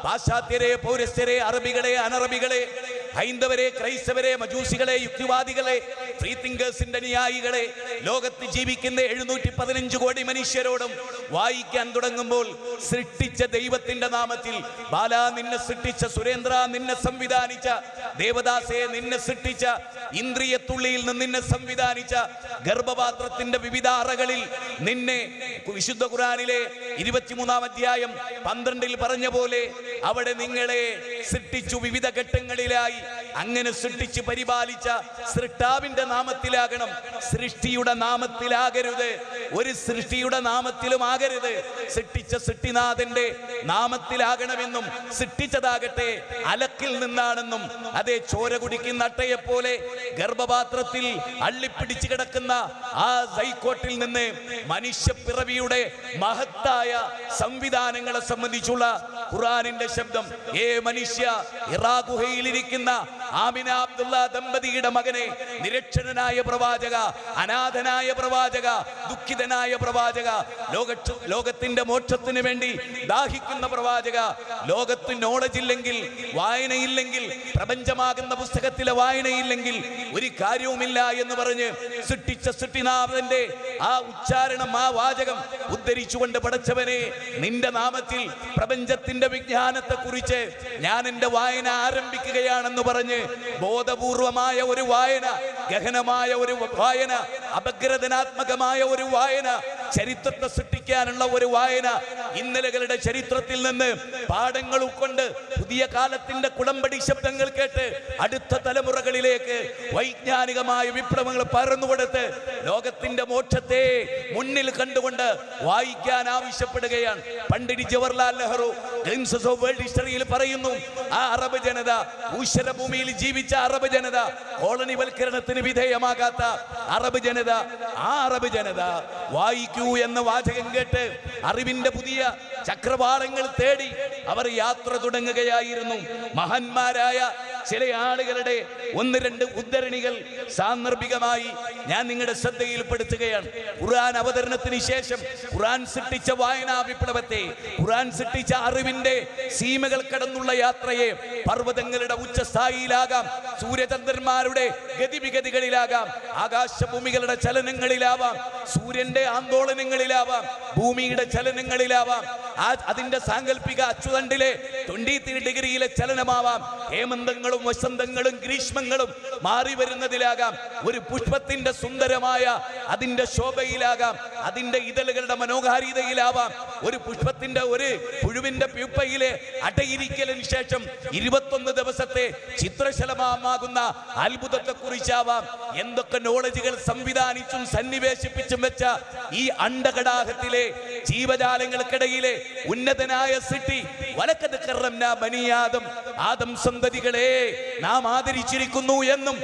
പാശ്ചാത്യരെ, പൗരസ്ത്യരെ, അറബികളെ, അനറബികളെ, ഹൈന്ദവരെ, ക്രൈസ്തവരെ, മജൂസികളെ, യുക്തിവാദികളെ, ഫ്രീ തിങ്കേഴ്സിന്റെ അനുയായികളെ, ലോകത്ത് ജീവിക്കുന്ന 715 കോടി മനുഷ്യരോടും വായിക്കാൻ തുടങ്ങുമ്പോൾ സൃഷ്ടിച്ച ദൈവത്തിന്റെ നാമത്തിൽ, ബാല നിന്നെ സൃഷ്ടിച്ച, സുരേന്ദ്ര നിന്നെ സംവിധാനിച്ച, ദേവദാസെ നിന്നെ സൃഷ്ടിച്ച, ഇന്ദ്രിയത്തുള്ളിയിൽ നിന്ന് നിന്നെ സംവിധാനിച്ച, ഗർഭപാത്രത്തിന്റെ വിവിധ അറകളിൽ നിന്നെ വിശുദ്ധ ഖുർആനിലെ 23-ാം അധ്യായം 12-ൽ പറഞ്ഞ പോലെ അവിടെ നിങ്ങളെ സൃഷ്ടിച്ചു വിവിധ ഘട്ടങ്ങളിലായി. അങ്ങനെ സൃഷ്ടിച്ച് പരിപാലിച്ച സൃഷ്ടാവിന്റെ നാമത്തിലാകണം, സൃഷ്ടിയുടെ നാമത്തിലാകരുത്. ഒരു സൃഷ്ടിയുടെ നാമത്തിലും ആകരുത്. സൃഷ്ടിച്ച സൃഷ്ടിനാഥന്റെ നാമത്തിലാകണമെന്നും സൃഷ്ടിച്ചതാകട്ടെ അലക്കിൽ നിന്നാണെന്നും, അതേ ചോര കുടിക്കുന്ന അട്ടയെ പോലെ ഗർഭപാത്രത്തിൽ അള്ളിപ്പിടിച്ചു കിടക്കുന്ന ആ സൈക്കോട്ടിൽ നിന്ന് മനുഷ്യപ്പിറവിയുടെ മഹത്തായ സംവിധാനങ്ങളെ സംബന്ധിച്ചുള്ള ഖുർആനിന്റെ ശബ്ദം. മനുഷ്യ, ഇറാ ഗുഹയിലിരിക്കുന്ന ആമിന അബ്ദുള്ള ദമ്പതിയുടെ മകനെ, നിരക്ഷരനായ പ്രവാചക, അനാഥനായ പ്രവാചക, ദുഃഖിതനായ പ്രവാചക, ലോകത്തിന്റെ മോക്ഷത്തിന് വേണ്ടി ദാഹിക്കുന്ന പ്രവാചക, ലോകത്ത് നോളജ് ഇല്ലെങ്കിൽ, വായനയില്ലെങ്കിൽ, പ്രപഞ്ചമാകുന്ന പുസ്തകത്തിലെ വായനയില്ലെങ്കിൽ ഒരു കാര്യവുമില്ല എന്ന് പറഞ്ഞ് സൃഷ്ടിച്ച സൃഷ്ടിനാഥന്റെ ആ ഉച്ചാരണം, ആ വാചകം ഉദ്ധരിച്ചുകൊണ്ട്, പടച്ചവനെ നിന്റെ നാമത്തിൽ പ്രപഞ്ചത്തിന്റെ വിജ്ഞാനത്തെ കുറിച്ച് ഞാൻ എന്റെ വായന ആരംഭിക്കുകയാണെന്ന് പറഞ്ഞ് ബോധപൂർവമായ ഒരു വായന, ഗഹനമായ ഒരു വായന, അപഗ്രഥനാത്മകമായ ഒരു വായന, ചരിത്രത്തെ സൃഷ്ടിക്കാനുള്ള ഒരു വായന, ഇന്നലകളുടെ ചരിത്രത്തിൽ നിന്ന് പാഠങ്ങൾ ഉൾക്കൊണ്ട് പുതിയ കാലത്തിന്റെ കുളമ്പടി ശബ്ദങ്ങൾ കേട്ട് അടുത്ത തലമുറകളിലേക്ക് വൈജ്ഞാനികമായ വിപ്ലവങ്ങൾ പകർന്നുകൊടുത്ത് ലോകത്തിന്റെ മോക്ഷത്തെ മുന്നിൽ കണ്ടുകൊണ്ട് വായിക്കാൻ ആവശ്യപ്പെടുകയാണ്. പണ്ഡിറ്റ് ജവഹർലാൽ നെഹ്റു ഗെയിംസ് ഓഫ് വേൾഡ് ഹിസ്റ്ററിയിൽ പറയുന്നു, ആ അറബ് ജനത, ഭൂമിയിൽ ജീവിച്ച അറബ് ജനത, കോളനിവൽക്കരണത്തിന് വിധേയമാകാത്ത അറബ് ജനത, ആ അറബ് ജനത വായിക്കൂ എന്ന വാചകം കേട്ട് അറിവിന്റെ പുതിയ ചക്രവാളങ്ങൾ തേടി അവർ യാത്ര തുടങ്ങുകയായിരുന്നു. മഹാന്മാരായ ചില ആളുകളുടെ 1-2 ഉദ്ധരണികൾ സാന്ദർഭികമായി ഞാൻ നിങ്ങളുടെ ശ്രദ്ധയിൽപ്പെടുത്തുകയാണ്. ഖുർആൻ അവതരണത്തിന് ശേഷം ഖുർആൻ സൃഷ്ടിച്ച വായനാ വിപ്ലവത്തെ, ഖുർആൻ സൃഷ്ടിച്ച അറിവിന്റെ സീമകൾ കടന്നുള്ള യാത്രയെ, പർവ്വതങ്ങളുടെ ഉച്ചസ്ഥായിയിലാകാം, സൂര്യചന്ദ്രന്മാരുടെ ഗതിവിഗതികളിലാകാം, ആകാശഭൂമികളുടെ ചലനങ്ങളിലാവാം, സൂര്യന്റെ ആന്തോളനങ്ങളിലാവാം, ഭൂമിയുടെ ചലനങ്ങളിലാവാം, അതിന്റെ സാങ്കല്പിക അച്ചുതണ്ടിലെ 23 ഡിഗ്രിയിലെ ചലനമാവാം, ഹേമന്തങ്ങളും വസന്തങ്ങളും ഗ്രീഷ്മങ്ങളും മാറി വരുന്നതിലാകാം, ഒരു പുഷ്പത്തിന്റെ സുന്ദരമായ അതിന്റെ ശോഭയിലാകാം, അതിന്റെ ഇതളുകളുടെ മനോഹാരിതയിലാവാം, ഒരു പുഷ്പത്തിന്റെ, ഒരു പുഴുവിന്റെ പ്യൂപ്പയിലെ അടയിരിക്കലിന് ശേഷം 21 ദിവസത്തെ ചിത്രശലഭമാകുന്ന അത്ഭുതത്തെ കുറിച്ചാവാം. എന്തൊക്കെ നോളജുകൾ സംവിധാനിച്ചും സന്നിവേശിപ്പിച്ചും വെച്ച ഈ അണ്ടകടാഹത്തിലെ ജീവജാലങ്ങൾക്കിടയിലെ ഉന്നതനായ സൃഷ്ടി, വലക്കത് കറംനാ ബനീ ആദം, ആദം സന്തതികളെ നാം ആദരിച്ചിരിക്കുന്നു എന്നും,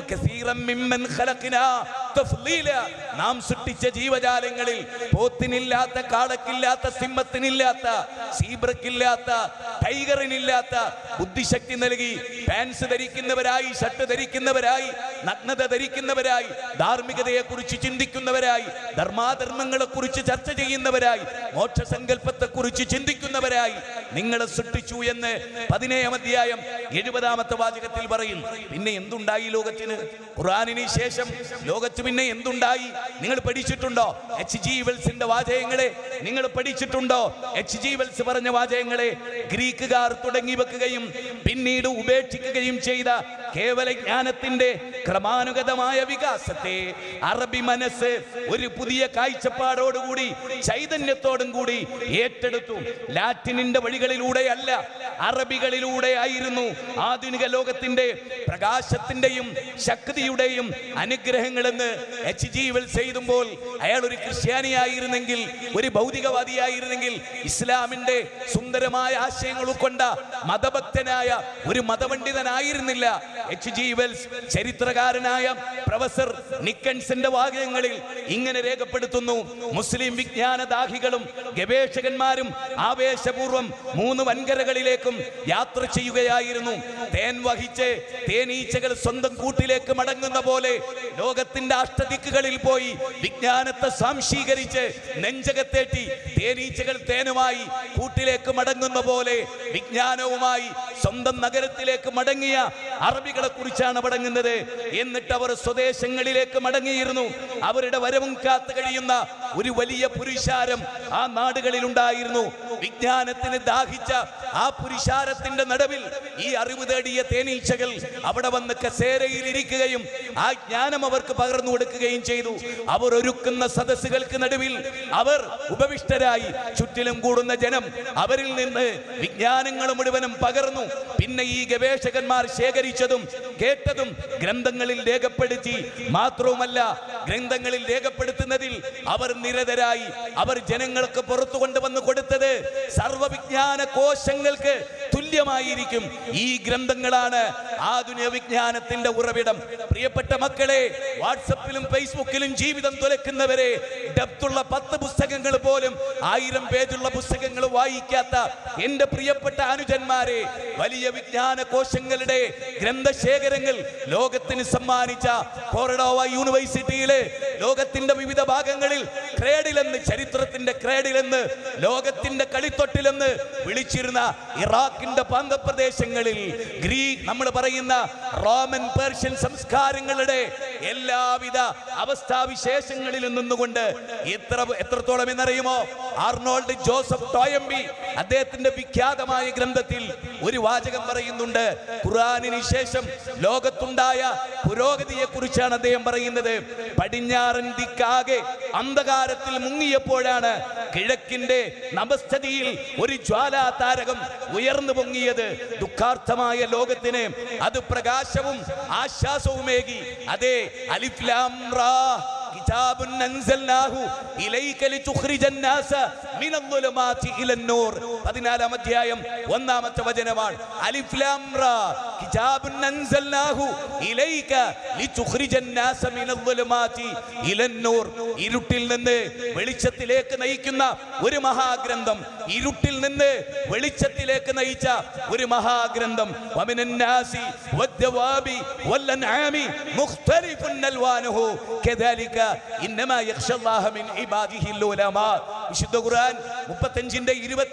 നാം സൃഷ്ടിച്ച ജീവജാലങ്ങളിൽ പോത്തിനില്ലാത്ത, കാളക്കില്ലാത്ത, സിംഹത്തിനില്ലാത്ത, സീബ്രക്കില്ലാത്ത, ടൈഗറിനില്ലാത്ത ബുദ്ധിശക്തി നൽകി പാൻസ് ധരിക്കുന്നവരായി, ഷർട്ട് ധരിക്കുന്നവരായി, നഗ്നത ധരിക്കുന്നവരായി, ധാർമ്മികതയെ കുറിച്ച് ചിന്തിക്കുന്നവരായി, ധർമാധർമ്മങ്ങളെ കുറിച്ച് ചർച്ച ചെയ്യുന്നവരായി, മോക്ഷസങ്കല്പത്തെ കുറിച്ച് ചിന്തിക്കുന്നവരായി നിങ്ങളെ സൃഷ്ടിച്ചു എന്ന് 17-ാം അധ്യായം 70-ാമത്തെ വാചകത്തിൽ പറയുന്നു. പിന്നെ എന്തുണ്ടായി ലോകത്തിന്? ഖുർആനിന് ശേഷം ലോകത്ത് പിന്നെ എന്തുണ്ടായി? നിങ്ങൾ പഠിച്ചിട്ടുണ്ടോ? H.G. വെൽസിന്റെ വാചകങ്ങളെ നിങ്ങൾ പഠിച്ചിട്ടുണ്ടോ? H.G. വെൽസ് പറഞ്ഞ വാചകങ്ങളെ ഗ്രീക്കുകാർ തുടങ്ങി വെക്കുകയും പിന്നീട് ഉപേക്ഷിക്കുകയും ചെയ്ത കേവല ജ്ഞാനത്തിന്റെ ക്രമാനുഗതമായ വികാസത്തെ അറബി മനസ്സ് ഒരു പുതിയ കാഴ്ചപ്പാടോടുകൂടി, ചൈതന്യത്തോടും കൂടി ഏറ്റെടുത്തു. ലാറ്റിനിന്റെ വഴികളിലൂടെയല്ല, അറബികളിലൂടെ ആയിരുന്നു ആധുനിക ലോകത്തിന്റെ പ്രകാശത്തിന്റെയും ശക്തിയുടെയും അനുഗ്രഹങ്ങളെന്ന് H.G. വെൽസ് എഴുതുമ്പോൾ അയാൾ ഒരു ക്രിസ്ത്യാനിയായിരുന്നെങ്കിൽ, ഒരു ഭൗതികവാദിയായിരുന്നെങ്കിൽ, ഇസ്ലാമിന്റെ സുന്ദരമായ ആശയങ്ങൾ ഉൾക്കൊണ്ട മതഭക്തനായ ഒരു മതപണ്ഡിതനായിരുന്നില്ല. H.G. വെൽസ് ചരിത്രകാരനായ പ്രൊഫസർ നിക്കൻസിന്റെ വാചകങ്ങളിൽ ഇങ്ങനെ രേഖപ്പെടുത്തുന്നു: മുസ്ലിം വിജ്ഞാനദാഹികളും ഗവേഷകന്മാരും ആവേശപൂർവ്വം 3 വൻകരകളിലേക്കും യാത്ര ചെയ്യുകയായിരുന്നു. തേൻ വഹിച്ച് തേനീച്ചകൾ സ്വന്തം കൂട്ടിലേക്ക് മടങ്ങുന്ന പോലെ ലോകത്തിന്റെ അഷ്ടദിക്കുകളിൽ പോയി വിജ്ഞാനത്തെ സാംശീകരിച്ച് നെഞ്ചകത്തേറ്റി തേനീച്ചകൾ തേനുമായി കൂട്ടിലേക്ക് മടങ്ങുന്ന പോലെ വിജ്ഞാനവുമായി സ്വന്തം നഗരത്തിലേക്ക് മടങ്ങിയ അറബികളെ കുറിച്ചാണ് മടങ്ങുന്നത്. എന്നിട്ട് അവർ സ്വദേശങ്ങളിലേക്ക് മടങ്ങിയിരുന്നു. അവരുടെ വരവും കാത്തു കഴിയുന്ന ഒരു വലിയ പുരുഷാരം ആ നാടുകളിൽ ഉണ്ടായിരുന്നു. വിജ്ഞാനത്തിന് ദാഹിച്ച ആ പുരുഷാരത്തിന്റെ നടുവിൽ ഈ അറിവ് തേടിയ തേനീച്ചകൾ അവിടെ വന്ന് കസേരയിൽ ഇരിക്കുകയും ആ ജ്ഞാനം അവർക്ക് പകർന്നു കൊടുക്കുകയും ചെയ്തു. അവർ ഒരുക്കുന്ന സദസ്സുകൾക്ക് നടുവിൽ അവർ ഉപവിഷ്ടരായി. ചുറ്റിലും കൂടുന്ന ജനം അവരിൽ നിന്ന് വിജ്ഞാനങ്ങൾ മുഴുവനും പകർന്നു. പിന്നെ ഈ ഗവേഷകന്മാർ ശേഖരിച്ചതും കേട്ടതും ഗ്രന്ഥങ്ങളിൽ രേഖപ്പെടുത്തി. മാത്രവുമല്ല, ഗ്രന്ഥങ്ങളിൽ രേഖപ്പെടുത്തുന്നതിൽ അവർ നിരതരായി. അവർ ജനങ്ങൾക്ക് പുറത്തു കൊണ്ടുവന്ന് കൊടുത്തത് സർവവിജ്ഞാന കോശങ്ങൾക്ക് തുല്യമായിരിക്കും. ഈ ഗ്രന്ഥങ്ങളാണ് ആധുനിക വിജ്ഞാനത്തിന്റെ ഉറവിടം. പ്രിയപ്പെട്ട മക്കളെ, വാട്സപ്പിലും ഫേസ്ബുക്കിലും ജീവിതം തുലക്കുന്നവരെ, ഡെപ്തുള്ള 10 പുസ്തകങ്ങൾ പോലും 1000 പേജുള്ള പുസ്തകങ്ങൾ വായിക്കാത്ത എന്റെ പ്രിയപ്പെട്ട അനുജന്മാരെ, വലിയ വിജ്ഞാന കോശങ്ങളുടെ ഗ്രന്ഥശേഖരങ്ങൾ ലോകത്തിന് സമ്മാനിച്ച കോർഡോവ യൂണിവേഴ്സിറ്റിയിലെ ലോകത്തിന്റെ വിവിധ ഭാഗങ്ങളിൽ ക്രേഡിലെന്ന്, ചരിത്രത്തിന്റെ ക്രേഡിലെന്ന്, ലോകത്തിന്റെ കളിത്തൊട്ടിലെന്ന് വിളിച്ചിരുന്ന ഇറാഖിന്റെ പ്രാന്തപ്രദേശങ്ങളിൽ നമ്മൾ പറയുന്ന റോമൻ പേർഷ്യൻ സംസ്കാരങ്ങളുടെ എല്ലാവിധ അവസ്ഥാവിശേഷങ്ങളിലും നിന്നുകൊണ്ട് എത്രത്തോളം എന്നറിയുമോ? ആർണോൾഡ് ജോസഫ് ടോയംബി അദ്ദേഹത്തിന്റെ വിഖ്യാതമായ ഗ്രന്ഥത്തിൽ ഒരു വാചകം പറയുന്നുണ്ട്. ഖുർആനിന് ശേഷം ലോകത്തുണ്ടായ പുരോഗതിയെ കുറിച്ചാണ് അദ്ദേഹം പറയുന്നത്. പടിഞ്ഞാറൻ ദിക്കാകെ അന്ധകാരത്തിൽ മുങ്ങിയപ്പോഴാണ് കിഴക്കിന്റെ നഭസ്ഥിതിയിൽ ഒരു ജ്വാലാതാരകം ഉയർന്നു പൊങ്ങിയത്. ദുഃഖാർത്ഥമായ ലോകത്തിന് അത് പ്രകാശവും ആശ്വാസവുമേകി. അതെ, അലിഫ് ലാം റാ കിതാബുൻ അൻസൽനാഹു ഇലൈക ലിതുഖ്രിജൻ നാസ മിനൽ-ളുലുമാതി ഇലൻ-നൂർ. 14-ാം അധ്യായം 1-ാമത്തെ വചനമാണ്. അലിഫ് ലാം റാ കിതാബുൻ അൻസൽനാഹു ഇലൈക ലിതുഖ്രിജൻ നാസ മിനൽ-ളുലുമാതി ഇലൻ-നൂർ. ഇരുട്ടിൽ നിന്ന് വെളിച്ചത്തിലേക്ക് നയിക്കുന്ന ഒരു മഹാഗ്രന്ഥം, ഇരുട്ടിൽ നിന്ന് വെളിച്ചത്തിലേക്ക് നയിച്ച ഒരു മഹാഗ്രന്ഥം. വമിനൻ നാസി വദ്ദവാബി വൽ-അൻആമി മുഖ്തലിഫുൻ അൽവാനുഹു കദാലിക ഇന്നമാ യഖ്ശല്ലാഹ മിൻ ഇബാദിഹിൽ ഉലമാ. വിശുദ്ധ ഖുർആൻ 35-ന്റെ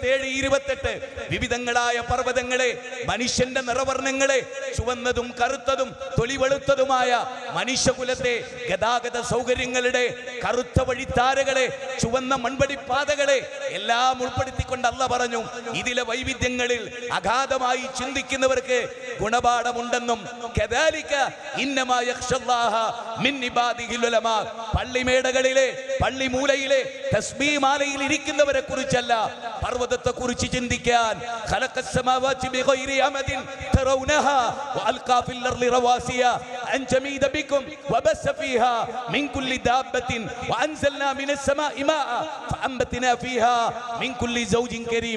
27-28 വിവിധങ്ങളായ പർവ്വതങ്ങളെ, മനുഷ്യന്റെ നിറവർണ്ണങ്ങളെ, ചുവന്നതും കറുത്തതും തൊലിവെളുത്തതുമായ മനുഷ്യകുലത്തെ, ഗതാഗത സൗകര്യങ്ങളുടെ കറുത്ത വഴിത്താരകളെ, ചുവന്ന മൺപടിപ്പാതകളെ എല്ലാം ഉൾപ്പെടുത്തിക്കൊണ്ട് അല്ലാഹ് പറഞ്ഞു, ഇതിലെ വൈവിധ്യങ്ങളിൽ അഗാധമായി ചിന്തിക്കുന്നവർക്ക് ഗുണപാഠമുണ്ടെന്നും. കദാലിക ഇന്നമാ യഖ്ശല്ലാഹ മിൻ ഇബാദിഹിൽ ഉലമാ. പള്ളിമേടകളിലെ, പള്ളിമൂലയിലെ തസ്ബീഹ് മാലയിൽ ഇരിക്കുന്നവരെ കുറിച്ചല്ല, പർവ്വതത്തെ കുറിച്ച് ചിന്തിക്കാൻ. ഖലഖസ് സമാവാതി ബിഗൈരി അമദിൻ തറൗനഹാ വഅൽഖാ ഫിൽ അർളി റവാസിയ അൻ ജമീദ ബികും വബസ ഫീഹാ മിൻ കുല്ലി ദാബത്തിൻ വഅൻസൽനാ മിനസ് സമാഇ മാഅ ഫഅംബത്നാ ഫീഹാ മിൻ കുല്ലി സൗജിൻ കരീം.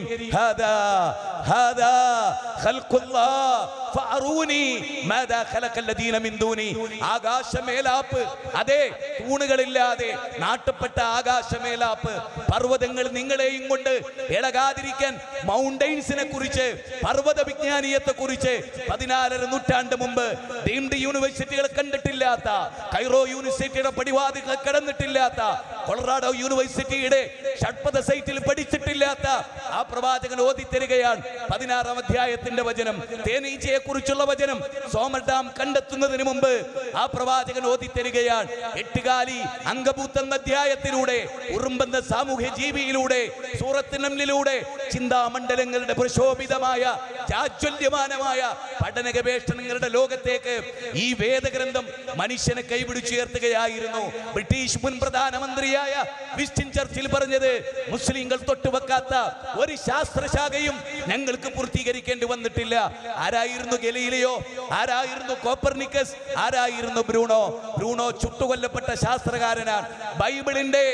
ഹാദാ ഖൽഖുല്ലാഹ് ഫഅറൂനി മാദാ ഖലഖല്ലദീന മിൻ ദൂനി. ആകാശമേലാപ്പ്, അതെ, തൂണുകളില്ലാതെ നാട്ടപ്പെട്ട ആകാശമേലാപ്പ്. പർവ്വതങ്ങൾ നിങ്ങളെയും കൊണ്ട് ഇളകാതിരിക്കാൻ മൗണ്ടൈൻസിനെ കുറിച്ച്, പർവ്വത വിജ്ഞാനീയത്തെ കുറിച്ച് 14 നൂറ്റാണ്ട് മുമ്പ് ഡീംഡ് യൂണിവേഴ്സിറ്റികൾ കണ്ടിട്ടില്ലാത്ത, കൈറോ യൂണിവേഴ്സിറ്റിയുടെ പടിവാതിലുകൾ കടന്നിട്ടില്ലാത്ത, കൊളറാഡോ യൂണിവേഴ്സിറ്റിയുടെ ഷഡ്പദ സൈറ്റിൽ പഠിച്ചിട്ടില്ലാത്ത ആ പ്രവാചകൻ ഓതിത്തരികയാണ് 16-ാം അധ്യായത്തിന്റെ വചനം. തേനീച്ചയെ കുറിച്ചുള്ള വചനം സോമർ ഡാം കണ്ടെത്തുന്നതിന് മുമ്പ് ആ പ്രവാചകൻ ഓതിത്തരികയാണ്. 8 അങ്കബൂത്ത് എന്ന അധ്യായത്തിലൂടെ, ഉറുമ്പെന്ന സാമൂഹ്യ ജീവിയിലൂടെ, സൂറത്ത് നംലിലൂടെ ചിന്താമണ്ഡലങ്ങളുടെ പ്രശോഭിതമായ ജാജ്വല്യമാനമായ പഠന ഗവേഷണങ്ങളുടെ ലോകത്തേക്ക് ഈ വേദഗ്രന്ഥം മനുഷ്യനെ കൈപിടിച്ചുയർത്തുകയായിരുന്നു. ബ്രിട്ടീഷ് മുൻ പ്രധാനമന്ത്രിയായ വിൻസ്റ്റൺ ചർച്ചിൽ പറഞ്ഞത്, മുസ്ലിങ്ങൾ തൊട്ടുവെക്കാത്ത ഒരു ശാസ്ത്രശാഖയും ഞങ്ങൾക്ക് പൂർത്തീകരിക്കേണ്ടി വന്നിട്ടില്ല. ആരായിരുന്നു ഗലീലിയോ? ആരായിരുന്നു കോപ്പർനിക്കസ്? ആരായിരുന്നു ബ്രൂണോ? ബ്രൂണോ ചുട്ടുകൊല്ലപ്പെട്ട ശാസ്ത്രകാരനാണ്. ബൈബിളിന്റെ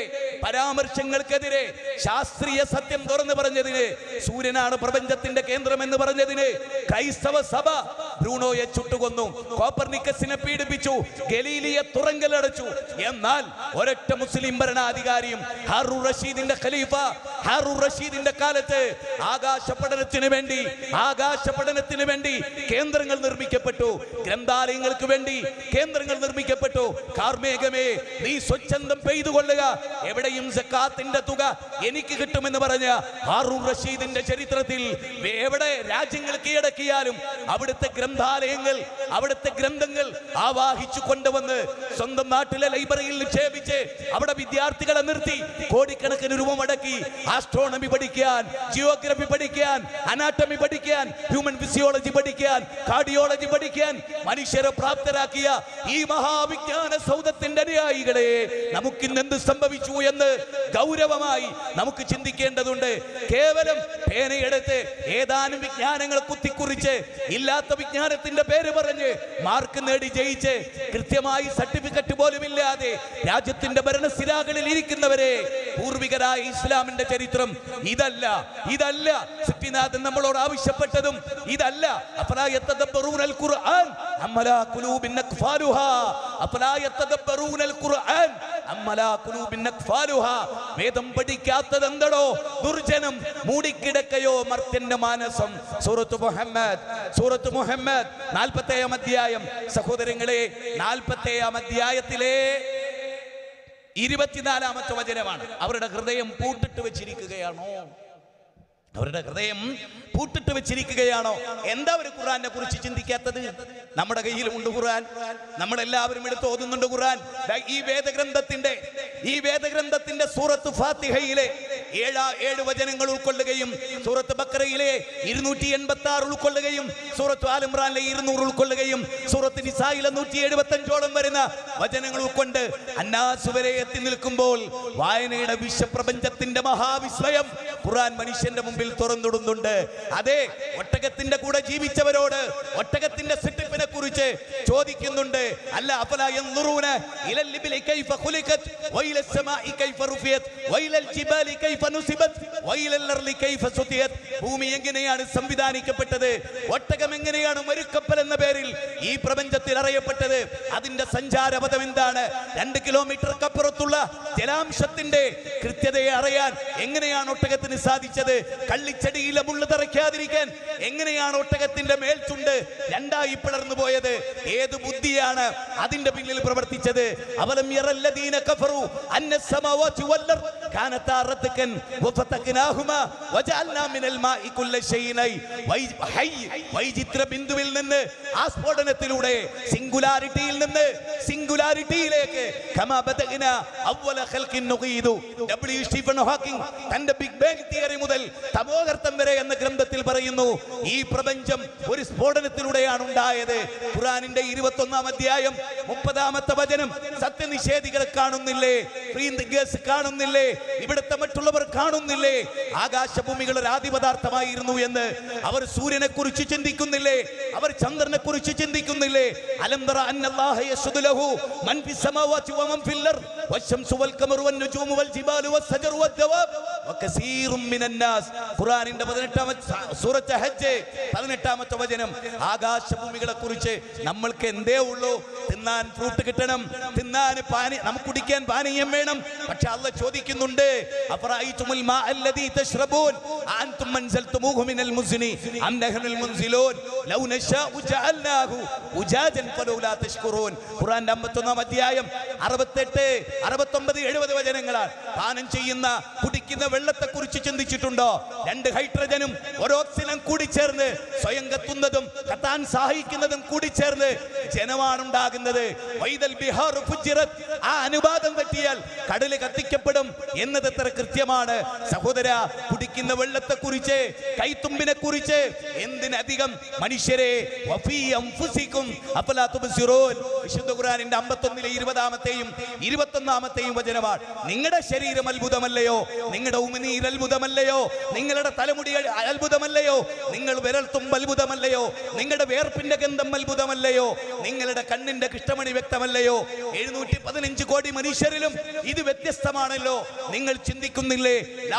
പരാമർശങ്ങൾക്കെതിരെ ശാസ്ത്രീയ സത്യം തുറന്നു പറഞ്ഞതിന്, സൂര്യനാണ് പ്രപഞ്ചത്തിന്റെ കേന്ദ്രം എന്ന് പറഞ്ഞതിന് ക്രൈസ്തവ സഭ ബ്രൂണോയെ ചുട്ടുകൊന്നു, കോപ്പർനിക്കസിനെ പീഡിപ്പിച്ചു, ഗലീലിയെ തുറങ്കലടച്ചു. എന്നാൽ ഒരൊറ്റ മുസ്ലിം ഭരണാധികാരിയും ഹാറൂൺ റഷീദിന്റെ ഖലീഫ ഹാറൂൺ റഷീദിന്റെ കാലത്ത് ആകാശ പഠനത്തിന് വേണ്ടി കേന്ദ്രങ്ങൾ നിർമ്മിക്കപ്പെട്ടു, ഗ്രന്ഥാലയങ്ങൾക്ക് വേണ്ടി കേന്ദ്രങ്ങൾ നിർമ്മിക്കപ്പെട്ടു. കാർമേഘമേ നീ സ്വച്ഛന്തം പെയ്തുകൊള്ളുക, എവിടെയും സക്കാത്തിന്റെ തുക എനിക്ക് കിട്ടുമെന്ന് പറഞ്ഞ ഹാറൂൺ റഷീദിന്റെ ചരിത്രത്തിൽ എവിടെ രാജ്യങ്ങൾ കീഴടക്കിയാലും അവിടുത്തെ ഗ്രന്ഥാലയങ്ങൾ, അവിടുത്തെ ഗ്രന്ഥങ്ങൾ ആവാഹിച്ചു കൊണ്ടുവന്ന് സ്വന്തം നാട്ടിലെ ലൈബ്രറിയിൽ നിക്ഷേപിച്ച് അവിടെ വിദ്യാർത്ഥികളെ നിർത്തി കോടിക്കണക്കിന് രൂപ മുടക്കി ആസ്ട്രോണമി പഠിക്കാൻ, ജിയോഗ്രഫി പഠിക്കാൻ, അനാട്ടമി പഠിക്കാൻ, ഹ്യൂമൻ ഫിസിയോളജി പഠിക്കാൻ, കാർഡിയോളജി പഠിക്കാൻ മനുഷ്യരെ പ്രാപ്തരാക്കിയ ഈ മഹാവിജ്ഞാന സൗധത്തിന്റെ അനുയായികളെ നമുക്കിന്ന് എന്ത് സംഭവിച്ചു എന്ന് ഗൗരവമായി നമുക്ക് ചിന്തിക്കേണ്ടതുണ്ട്. കേവലം പേനയെടുത്ത് ഏതാനും വിജ്ഞാനങ്ങൾ കുത്തിക്കുറിച്ച് ഇല്ലാത്ത വിജ്ഞാനത്തിന്റെ പേര് പറഞ്ഞ് മാർക്ക് നേടി ജയിച്ച് കൃത്യമായി സർട്ടിഫിക്കറ്റ് പോലും ഇല്ലാതെ രാജ്യത്തിന്റെ ഭരണസിരാകളിൽ ഇരിക്കുന്നവരെ പൂർവികരായ ഇസ്ലാമിന്റെ ചരിത്രം ഇതല്ല. സിദ്ധിനാഥൻ നമ്മളോട് ആവശ്യപ്പെട്ടതും ഇതല്ല. അഫലാ യതദബ്ബറൂനൽ ഖുർആൻ അമ്മലാ ഖുലൂബിൻ അഖ്ഫാലുഹാ, അഫലാ യതദബ്ബറൂനൽ ഖുർആൻ അമ്മലാ ഖുലൂബിൻ അഖ്ഫാലുഹാ. വേദം പഠിക്കാത്തത് എന്തടോ ദുർജനം, മൂടിക്കിടക്കയോ മർത്യന്റെ മാനസം. സൂറത്ത് മുഹമ്മദ് 40-ാം അധ്യായം. സഹോദരങ്ങളെ, 40-ാം അധ്യായത്തിലെ 24-ാമത്തെ വചനമാണ്. അവരുടെ ഹൃദയം പൂട്ടിട്ട് വെച്ചിരിക്കുകയാണോ? എന്താ അവർ ഖുർആനെ കുറിച്ച് ചിന്തിക്കാത്തത്? നമ്മുടെ കയ്യിലുമുണ്ട് ഖുർആൻ, നമ്മളെല്ലാവരും എടുത്ത് ഓതുന്നുണ്ട് ഖുർആൻ. ഈ വേദഗ്രന്ഥത്തിന്റെ സൂറത്ത് ഫാത്തിഹയിലെ 7 വചനങ്ങൾ ഉൾക്കൊള്ളുകയും സൂറത്ത് ബക്കറയിലെ 286 ഉൾക്കൊള്ളുകയും സൂറത്ത് ആൽ ഇംറാനിലെ 200 ഉൾക്കൊള്ളുകയും സൂറത്ത് നിസായിലെ 175ഓളം വരുന്ന വചനങ്ങൾ ഉൾക്കൊണ്ട് അന്നാസ് വരെ എത്തി നിൽക്കുമ്പോൾ വായനയുടെ വിശ്വപ്രപഞ്ചത്തിന്റെ മഹാവിസ്മയം ഖുർആൻ മനുഷ്യന്റെ മുമ്പിൽ തുറന്നിടുന്നുണ്ട്. അതെ, ഒട്ടകത്തിന്റെ കൂടെ ജീവിച്ചവരോട് ഒട്ടകത്തിന്റെ സൃഷ്ടിപ്പിനെ കുറിച്ച് ചോദിക്കുന്നുണ്ട്. അല്ല, അഫലാ യൻദുറൂന ഇലൽ ലിബിലി കൈഫ ഖുലിഖത് വഇലൽ സമാഇ കൈഫ റുഫിയത് വഇലൽ ജിബാലി കൈഫ നുസിബത് വഇലൽ അർളി കൈഫ സുതിയത്. ഭൂമി എങ്ങനെയാണ് സംവിധാനിക്കപ്പെട്ടത്, ഒട്ടകം എങ്ങനെയാണ് മരുക്കപ്പൽ എന്ന പേരിൽ ഈ പ്രപഞ്ചത്തിൽ അറിയപ്പെട്ടത്, അതിന്റെ സഞ്ചാരപഥം എന്താണ്, 2 കിലോമീറ്റർക്കപ്പുറത്തുള്ള ജലാംശത്തിന്റെ കൃത്യതയെ അറിയാൻ എങ്ങനെയാണ് ഒട്ടകത്തിന് സാധിച്ചത്, കള്ളിച്ചെടിയിലെ മുള്ളു തറയ്ക്കാതിരിക്കാൻ എങ്ങനെയാണ് ഒട്ടകത്തിന്റെ മേൽചുണ്ട് 2ആയി പിളർന്നു പോയത്, ഏത് ബുദ്ധിയാണ് അതിന്റെ പിന്നിൽ പ്രവർത്തിച്ചത്? അവലം യറല്ലദീന കഫറു അന്നസ് സമാവാതി വൽ അർദ് കാനതാ റത്കൻ വഫതഖ്നാഹുമാ വജഅൽനാ മിനൽ മാഇ കുല്ല ശൈഇൻ ഹൈ. വൈചിത്ര ബിന്ദുവിൽ നിന്ന് ആ സ്ഫോടനത്തിലൂടെ സിംഗുലാരിറ്റിയിൽ നിന്ന് സിംഗുലാരിറ്റിയിലേക്ക് കമാ ബദഅനാ അവ്വല ഖൽഖിൻ നുഗീദു. ഡബ്ല്യു സ്റ്റീഫൻ ഹോക്കിംഗ് തന്റെ ബിഗ് ബാങ് തിയറി മുതൽ തമോഗർത്തം വരെ എന്ന ഗ്രന്ഥത്തിൽ പറയുന്നു, ഈ പ്രപഞ്ചം ഒരു സ്ഫോടനത്തിലൂടെയാണ് ഉണ്ടായത്. ഖുർആനിന്റെ 21-ാം അധ്യായം 30-ാമത്തെ വചനം. സത്യനിഷേധികളെ കാണുന്നില്ലേ, ഫ്രീ തിങ്കേഴ്സ് കാണുന്നില്ലേ, ഇവിടുത്തെ മറ്റുള്ളവർ കാണുന്നില്ലേ, ആകാശഭൂമികൾ ഒരു ആദിപദാർത്ഥമായിരുന്നു എന്ന് അവർ സൂര്യനെ കുറിച്ച് ചിന്തിക്കുന്നില്ലേ, അവർ ചന്ദ്രനെ കുറിച്ച് ചിന്തിക്കുന്നില്ലേ? അലം തറ അന്നല്ലാഹ യസ്ജുദു ലഹു മൻ ഫിസ് സമാവാതി വമൻ ഫിൽ അർദ് വശംസു വൽ ഖമറു വൻ നുജൂമു വൽ ജിബാലു വസ്സജറു വദ്ദവാബ് വകസീറും മിനന്നാസ്. ഖുർആനിന്റെ 18-ാമത്തെ സൂറത്ത് ഹജ്ജ് 18-ാമത്തെ വചനം. ആകാശഭൂമികളെ കുറിച്ച് നമ്മൾക്ക് എന്തേ ഉള്ളൂ? തിന്നാൻ ഫ്രൂട്ട് കിട്ടണം, തിന്നാൻ നമുക്ക് കുടിക്കാൻ പാനീയം വേണം. പക്ഷെ അല്ലാഹ് ചോദിക്കുന്നുണ്ട്, അഫറഅയ്തുമുൽ മാ അല്ലദീ തശ്റബൂൻ അൻതും മൻസൽതുമൂഹു മിനൽ മുസ്നി അം നഹ്നുൽ മുൻസിലൂൻ ലൗ നശാഉ ജഅൽനാഹു ഉജാജൻ ഫലൗലാ തഷ്കുറൂൻ. ഖുർആന്റെ 51-ാം അധ്യായം 68, 69, 70 വചനങ്ങളാണ്. പാനം ചെയ്യുന്ന കുടിക്കുന്ന വെള്ളത്തെ കുറിച്ച് ചിന്തിച്ചിട്ടുണ്ടോ? 2 ഹൈഡ്രജനും 1 ഓക്സിജനും കൂടി ചേർന്ന് സ്വയം കത്തുന്നതും കത്താൻ സഹായിക്കുന്നതും കൂടി ചേർന്ന് ജനമാണ് ഉണ്ടാകുന്നത്. വൈദൽ ബിഹാർ ഫുജിറത്, ആ അനുപാതം തെറ്റിയാൽ കടല് കത്തിക്കപ്പെടും എന്നത് എത്ര കൃത്യമാണ്. സഹോദര, കുടിക്കുന്ന വെള്ളത്തെ കുറിച്ച്, കൈത്തുമ്പിനെ കുറിച്ച്, എന്തിനധികം മനുഷ്യരെ വഫീ അൻഫുസികും അഫലാ തുബ്സിറൂൻ. വിശുദ്ധ ഖുർആനിന്റെ 51-ലെ 20-ാമത്തെയും 21-ാമത്തെയും വചനമാണ്. നിങ്ങളുടെ ശരീരം അത്ഭുതമല്ലയോ, നിങ്ങളുടെ ഉമിനീർ അത്ഭുതമല്ലയോ, നിങ്ങളുടെ തലമുടി അത്ഭുതമല്ലയോ, നിങ്ങൾ വിരൽത്തുമ്പ് അത്ഭുതമല്ലയോ, നിങ്ങളുടെ വേർപ്പിന്റെ ഗന്ധം അത്ഭുതമല്ലയോ, നിങ്ങളുടെ കണ്ണിന്റെ കൃഷ്ണമണി വ്യക്തമല്ലയോ? 715 കോടി മനുഷ്യരിലും ഇത് വ്യത്യസ്തമാണല്ലോ. നിങ്ങൾ ചിന്തിക്കുന്നില്ലേ?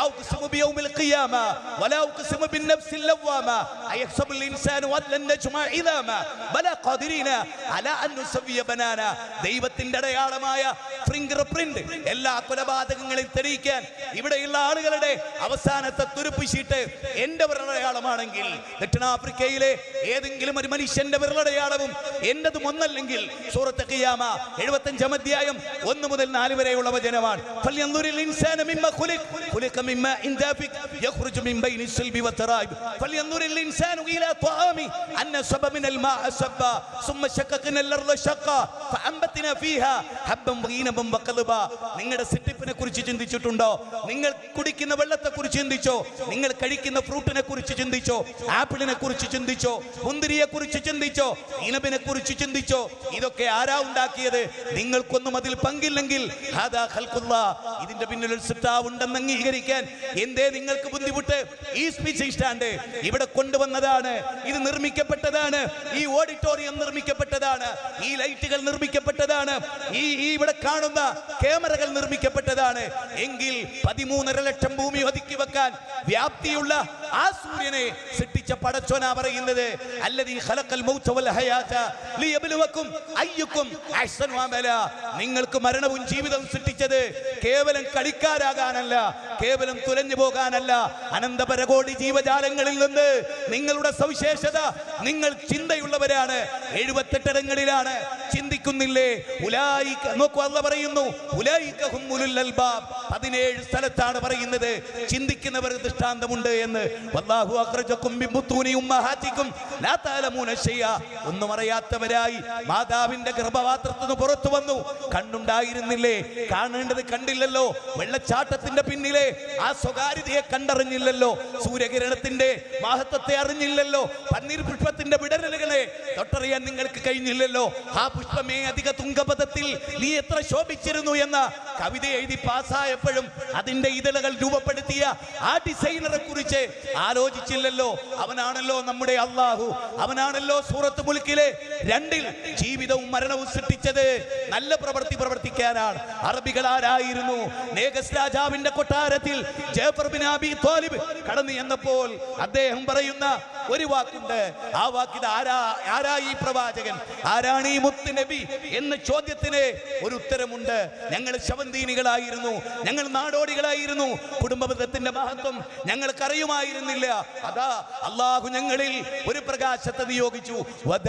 ദൈവത്തിന്റെ അടയാളമായ ഫിംഗർ പ്രിന്റ് എല്ലാ കൊലപാതകങ്ങളെയും തെളിയിക്കാൻ ഇവിടെയുള്ള ആളുകളുടെ അവസാനത്തെ തുരുപ്പ് ഷീട്ട് എന്റെ വിരലടയാളമാണെങ്കിൽ, ദക്ഷിണാഫ്രിക്കയിലെ ഏതെങ്കിലും ഒരു മനുഷ്യന്റെ വിരലടയാളവും എന്റതും ഒന്നല്ലെങ്കിൽ സൂറത്ത് ഖിയാമ 75 അധ്യായം 1 മുതൽ 4 വരെയുള്ള വചനമാണ്. ഫൽയൻദുരിൽ ഇൻസാനു മിമ്മ ഖുലിഖ മിമ്മ ഇൻദാഫിക് യഖ്റുജു മിൻ ബൈനി الصلب والترائب فلينظر الانسان الى طعامه ان صب من الماء صبا ثم شققنا الارض شقا فانبتنا فيها حبا وعنبا وقضبا. നിങ്ങളുടെ സിറ്റിപ്പിനെ കുറിച്ച് ചിന്തിച്ചിട്ടുണ്ടോ? നിങ്ങൾ കുടിക്കുന്ന വെള്ളത്തെ കുറിച്ച് ചിന്തിച്ചോ? നിങ്ങൾ കഴിക്കുന്ന ഫ്രൂട്ടിനെ കുറിച്ച് ചിന്തിച്ചോ? ആപ്പിളിനെ കുറിച്ച് ചിന്തിച്ചോ? മുന്തിരിയെ കുറിച്ച് ചിന്തിച്ചോ? ഇനബിനെ കുറിച്ച് ചിന്തിച്ചോ? ഇതൊക്കെ ആരാ ഉണ്ടാക്കിയത്? നിങ്ങൾക്കൊന്നും അതിൽ പങ്കില്ലെങ്കിൽ ഹാദാ ഖൽഖുല്ലാഹ്, ഇതിന്റെ പിന്നിൽ ഒരു സൃഷ്ടാവ് ഉണ്ടെന്ന് അംഗീകരിക്കാൻ എന്തേ നിങ്ങൾക്ക് ബുദ്ധിമുട്ട്? ഈ സ്പീച്ചിംഗ് സ്റ്റാൻഡ് ഇവിടെ കൊണ്ടുവന്നതാണ്, ഇത് നിർമ്മിക്കപ്പെട്ടതാണ്, ഈ ഓഡിറ്റോറിയം നിർമ്മിക്കപ്പെട്ടതാണ്, ഈ ലൈറ്റുകൾ നിർമ്മിക്കപ്പെട്ടതാണ്, ഈ ഇവിടെ കാണുന്ന ക്യാമറകൾ നിർമ്മിക്കപ്പെട്ടതാണ്. എങ്കിൽ 13.5 ലക്ഷം ഭൂമി ഒതുക്കി വെക്കാൻ വ്യാപ്തിയുള്ള ആ സൂര്യനെ സൃഷ്ടിച്ച പടച്ചോനാ പറയുന്നത്, അല്ലദീ ഖലഖൽ മൗത വൽ ഹയാത ലിയബ്ലുവക്കും അയ്യുക്കും അഹ്സനു അമല. നിങ്ങൾക്ക് മരണവും ജീവിതവും സൃഷ്ടിച്ചത് കേവലം കളിക്കാരാകാനല്ല, കേവലം തുലഞ്ഞു പോകാനല്ല. അനന്തപരകോടി ജീവജാലങ്ങളിൽ നിന്ന് നിങ്ങളുടെ സവിശേഷത, നിങ്ങൾ ചിന്തയുള്ളവരാണ്. 78 ഇടങ്ങളിലാണ് ചിന്തിക്കുന്നില്ലേ? ഉലൈക, നോക്കൂ അല്ലാഹ് പറയുന്നു, ഉലൈക ഹുമുൽ അൽബാബ്. 17 സ്ഥലത്താണ് പറയുന്നത് ചിന്തിക്കുന്നവർ ദൃഷ്ടാന്തമുണ്ട് എന്ന്. വല്ലാഹു അഖ്റജകും മിൻ ബുത്തൂനി ഉമ്മഹാതികും ലാ തഅലമൂന ശൈഅ. ഒന്നും അറിയാത്തവരായി മാതാവിന്റെ ഗർഭപാത്രത്തിൽ നിന്ന് പുറത്തു വന്നു. കണ്ണുണ്ടായിരുന്നില്ലേ? കാണേണ്ടത് കണ്ടില്ലല്ലോ. വെള്ളച്ചാട്ടത്തിന്റെ പിന്നിലെ ആ സ്വകാര്യതയെ കണ്ടറിഞ്ഞില്ലല്ലോ. സൂര്യകിരണത്തിന്റെ മഹത്വത്തെ അറിഞ്ഞില്ലല്ലോ. പന്നീർ പുഷ്പത്തിന്റെ വിടരലുകളെ തൊട്ടറിയാൻ നിങ്ങൾക്ക് കഴിഞ്ഞില്ലല്ലോ. ആ പുഷ്പമേ അധിക തുങ്കപഥത്തിൽ നീ എത്ര ശോഭിച്ചിരുന്നു എന്ന കവിത എഴുതി പാസ്സായപ്പോഴും അതിന്റെ ഇതളുകൾ രൂപപ്പെടുത്തിയ ആ ഡിസൈനറെ കുറിച്ച് ആലോചിച്ചില്ലല്ലോ. അവനാണല്ലോ നമ്മുടെ അല്ലാഹു. അവനാണല്ലോ സൂറത്ത് മുൽക്കിലെ 2 ജീവിതവും മരണവും സൃഷ്ടിച്ചത്. നല്ല പ്രവൃത്തി പ്രവർത്തിക്കാനാണ്. അറബികൾ ആരായിരുന്നു? നേഗസ് രാജാവിന്റെ കൊട്ടാരത്തിൽ ജഅഫർ ബിൻ അബി ത്വാലിബ് കടന്നു ചെന്നപ്പോൾ അദ്ദേഹം പറയുന്ന ഒരു വാക്കുണ്ട്. ആ വാക്കിത് ആരാ ഈ പ്രവാചകൻ, ആരാണ് ഈ മുത്ത് നബി എന്ന ചോദ്യത്തിന് ഒരു ഉത്തരമുണ്ട്. ഞങ്ങൾ ശവന്തീനികളായിരുന്നു, ഞങ്ങൾ നാടോടികളായിരുന്നു, കുടുംബബന്ധത്തിന്റെ മഹത്വം ഞങ്ങൾക്കറിയുമായിരുന്നില്ല. അതാ അല്ലാഹു ഞങ്ങളിൽ ഒരു പ്രകാശത്തെ നിയോഗിച്ചു.